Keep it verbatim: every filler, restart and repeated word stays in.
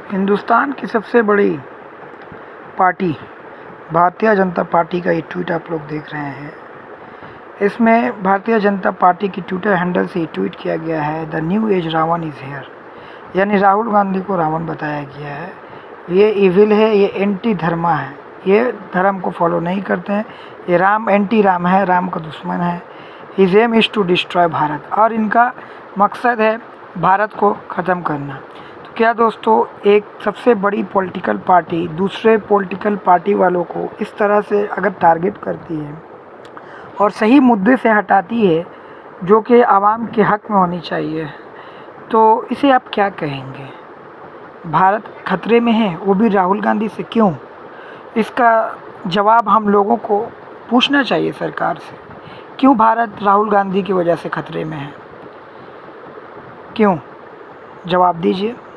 हिंदुस्तान की सबसे बड़ी पार्टी भारतीय जनता पार्टी का ये ट्वीट आप लोग देख रहे हैं। इसमें भारतीय जनता पार्टी की ट्विटर हैंडल से ट्वीट किया गया है, the new age Ravan is here, यानी राहुल गांधी को रावण बताया गया है। ये इविल है, ये एंटी धर्मा है, ये धर्म को फॉलो नहीं करते हैं, ये राम एंटी राम है, राम का दुश्मन है। His aim is to destroy Bharat, और इनका मकसद है भारत को ख़त्म करना। तो क्या दोस्तों, एक सबसे बड़ी पॉलिटिकल पार्टी दूसरे पॉलिटिकल पार्टी वालों को इस तरह से अगर टारगेट करती है और सही मुद्दे से हटाती है जो कि आवाम के हक़ में होनी चाहिए, तो इसे आप क्या कहेंगे? भारत खतरे में है, वो भी राहुल गांधी से। क्यों? इसका जवाब हम लोगों को पूछना चाहिए सरकार से। क्यों भारत राहुल गांधी की वजह से खतरे में है? क्यों? जवाब दीजिए।